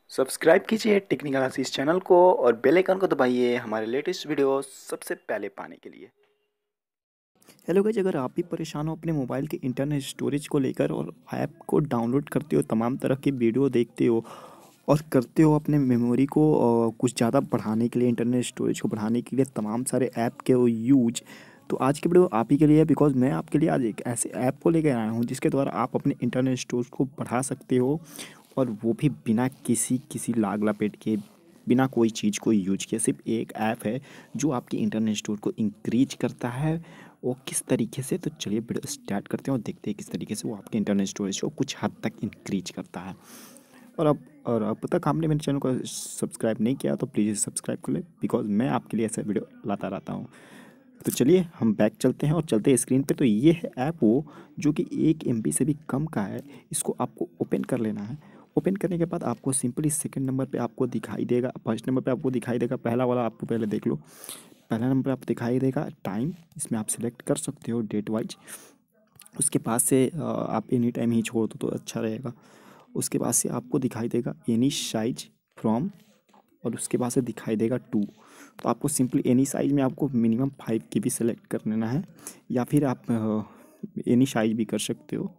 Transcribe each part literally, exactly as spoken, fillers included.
Subscribe कीजिए technical आशीष channel को और बेल आइकन को दबाइए हमारे लेटेस्ट वीडियो सबसे पहले पाने के लिए। हेलो गाइस, अगर आप भी परेशान हो अपने मोबाइल के इंटरनेट स्टोरेज को लेकर और ऐप को डाउनलोड करते हो, तमाम तरह की वीडियो देखते हो और करते हो अपने मेमोरी को अ, कुछ ज़्यादा बढ़ाने के लिए, इंटरनेट स्टोरेज को बढ़ाने के लिए तमाम सारे ऐप के वो यूज, तो आज की वीडियो आप ही के लिए है। बिकॉज मैं आपके लिए आज एक ऐसे ऐप को लेकर आया हूँ जिसके द्वारा आप अपने इंटरनेट स्टोरेज को बढ़ा सकते हो, और वो भी बिना किसी किसी लाग लपेट के, बिना कोई चीज़ को यूज किए। सिर्फ एक ऐप है जो आपके इंटरनेट स्टोर को इंक्रीज करता है। वो किस तरीके से, तो चलिए वीडियो स्टार्ट करते हैं और देखते हैं किस तरीके से वो आपके इंटरनेट स्टोरेज को कुछ हद तक इंक्रीज करता है। और अब और अब तक आपने मेरे चैनल को सब्सक्राइब नहीं किया तो प्लीज़ सब्सक्राइब कर ले, बिकॉज मैं आपके लिए ऐसा वीडियो लाता रहता हूँ। तो चलिए हम बैक चलते हैं और चलते हैं स्क्रीन पे। तो ये है ऐप वो जो कि एक एम बी से भी कम का है। इसको आपको ओपन कर लेना है। ओपन करने के बाद आपको सिंपली सेकंड नंबर पे आपको दिखाई देगा, फर्स्ट नंबर पे आपको दिखाई देगा, पहला वाला आपको पहले देख लो। पहला नंबर आपको दिखाई देगा टाइम, इसमें आप सिलेक्ट कर सकते हो डेट वाइज। उसके पास से अ, आप एनी टाइम ही छोड़ दो तो अच्छा रहेगा। उसके बाद से आपको दिखाई देगा एनी साइज फ्रॉम, और उसके बाद से दिखाई देगा टू। तो आपको सिंपली एनी साइज में आपको minimum five K B select कर लेना है, या फिर आप एनी साइज भी कर सकते हो।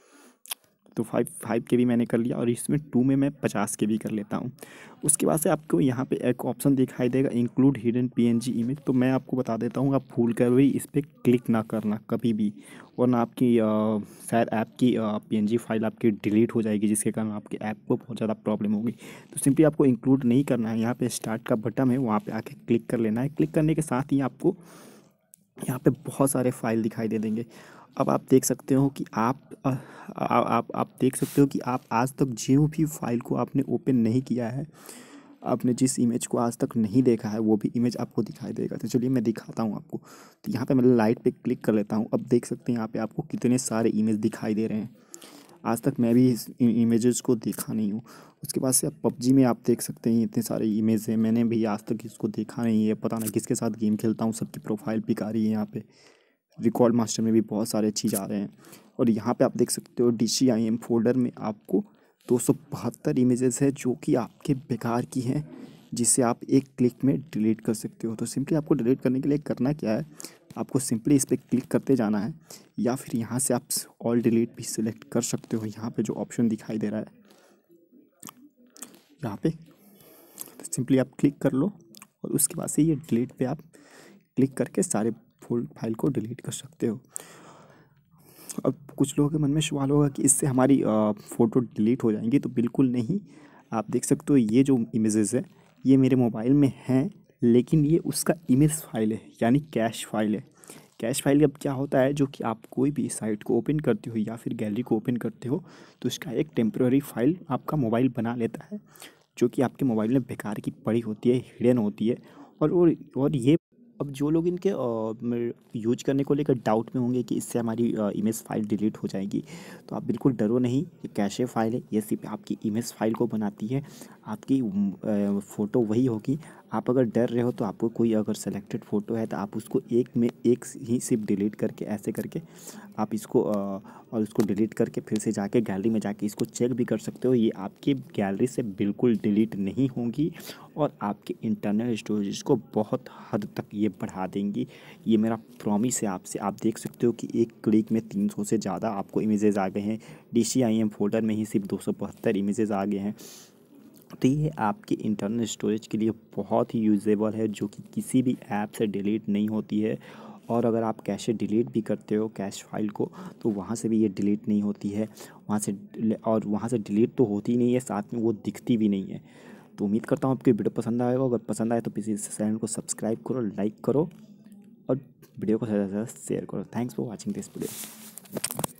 तो फाइव फाइव के बी मैंने कर लिया, और इसमें टू में मैं पचास के बी कर लेता हूँ। उसके बाद से आपको यहाँ पे एक ऑप्शन दिखाई देगा इंक्लूड हिडन पीएनजी इमेज। तो मैं आपको बता देता हूँ, आप भूल कर भी इस पर क्लिक ना करना कभी भी, वरना आपकी अ, शायद ऐप की पीएनजी फाइल आपकी डिलीट हो जाएगी, जिसके कारण आपके ऐप को बहुत ज़्यादा प्रॉब्लम होगी। तो सिंपली आपको इंक्लूड नहीं करना है। यहाँ पे स्टार्ट का बटन है, वहाँ पे आके क्लिक कर लेना है। क्लिक करने के साथ ही आपको यहाँ पे बहुत सारे फाइल दिखाई दे देंगे। अब आप देख सकते हो कि आप अ, आ, आप आप देख सकते हो कि आप आज तक जो भी फाइल को आपने ओपन नहीं किया है, आपने जिस इमेज को आज तक नहीं देखा है, वो भी इमेज आपको दिखाई देगा। तो चलिए मैं दिखाता हूँ आपको। तो यहाँ पे मैं लाइट पे क्लिक कर लेता हूँ। अब देख सकते हैं यहाँ पे आपको कितने सारे इमेज दिखाई दे रहे हैं। आज तक मैं भी इस इमेजेस को देखा नहीं हूँ। उसके बाद से आप पबजी में आप देख सकते हैं इतने सारे इमेज हैं, मैंने भी आज तक इसको देखा नहीं है। पता नहीं किसके साथ गेम खेलता हूँ, सबकी प्रोफाइल पिक आ रही है यहाँ पे। रिकॉर्ड मास्टर में भी बहुत सारे चीज़ आ रहे हैं। और यहाँ पे आप देख सकते हो D C I M folder में आपको दो सौ बहत्तर इमेजेस है जो कि आपके बेकार की हैं, जिसे आप एक क्लिक में डिलीट कर सकते हो। तो सिंपली आपको डिलीट करने के लिए करना क्या है, आपको सिंपली इस पर क्लिक करते जाना है, या फिर यहाँ से आप ऑल डिलीट भी सिलेक्ट कर सकते हो। यहाँ पे जो ऑप्शन दिखाई दे रहा है यहाँ पे, तो सिंपली आप क्लिक कर लो, और उसके बाद से ये डिलीट पे आप क्लिक करके सारे फुल फाइल को डिलीट कर सकते हो। अब कुछ लोगों के मन में सवाल होगा कि इससे हमारी फ़ोटो डिलीट हो जाएंगी, तो बिल्कुल नहीं। आप देख सकते हो ये जो इमेजेस है ये मेरे मोबाइल में हैं, लेकिन ये उसका इमेज फाइल है, यानी कैश फाइल है। कैश फाइल अब क्या होता है, जो कि आप कोई भी साइट को ओपन करते हो या फिर गैलरी को ओपन करते हो, तो इसका एक टेम्प्रेरी फाइल आपका मोबाइल बना लेता है, जो कि आपके मोबाइल में बेकार की पड़ी होती है, हिडन होती है। और और और ये, अब जो लोग इनके यूज करने को लेकर डाउट में होंगे कि इससे हमारी इमेज फाइल डिलीट हो जाएगी, तो आप बिल्कुल डरो नहीं। ये कैशे फाइल है, ये सिर्फ आपकी इमेज फाइल को बनाती है। आपकी फ़ोटो वही होगी। आप अगर डर रहे हो तो आपको कोई अगर सेलेक्टेड फ़ोटो है तो आप उसको एक में एक ही सिर्फ डिलीट करके, ऐसे करके आप इसको अ, और उसको डिलीट करके फिर से जाके गैलरी में जाके इसको चेक भी कर सकते हो। ये आपकी गैलरी से बिल्कुल डिलीट नहीं होंगी, और आपके इंटरनल स्टोरेज को बहुत हद तक ये बढ़ा देंगी। ये मेरा प्रॉमिस है आपसे। आप देख सकते हो कि एक क्लिक में तीन सौ से ज़्यादा आपको इमेजेस आ गए हैं। D C I M folder में ही सिर्फ दो सौ बहत्तर इमेजेस आ गए हैं। तो ये आपके इंटरनल स्टोरेज के लिए बहुत ही यूजेबल है, जो कि किसी भी ऐप से डिलीट नहीं होती है। और अगर आप कैशे डिलीट भी करते हो कैश फाइल को, तो वहाँ से भी ये डिलीट नहीं होती है। वहाँ से, और वहाँ से डिलीट तो होती नहीं है, साथ में वो दिखती भी नहीं है। तो उम्मीद करता हूँ आपकी वीडियो पसंद आएगा। अगर पसंद आए तो प्लीज़ इस चैनल को सब्सक्राइब करो, लाइक करो, और वीडियो को ज़्यादा से ज़्यादा शेयर करो। Thanks for watching this video.